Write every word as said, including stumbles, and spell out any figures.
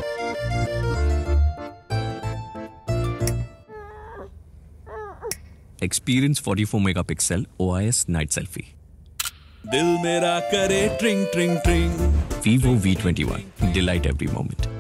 Experience forty-four megapixel O I S night selfie. दिल मेरा करे ट्रिंग ट्रिंग ट्रिंग. Vivo V twenty-one. Delight every moment.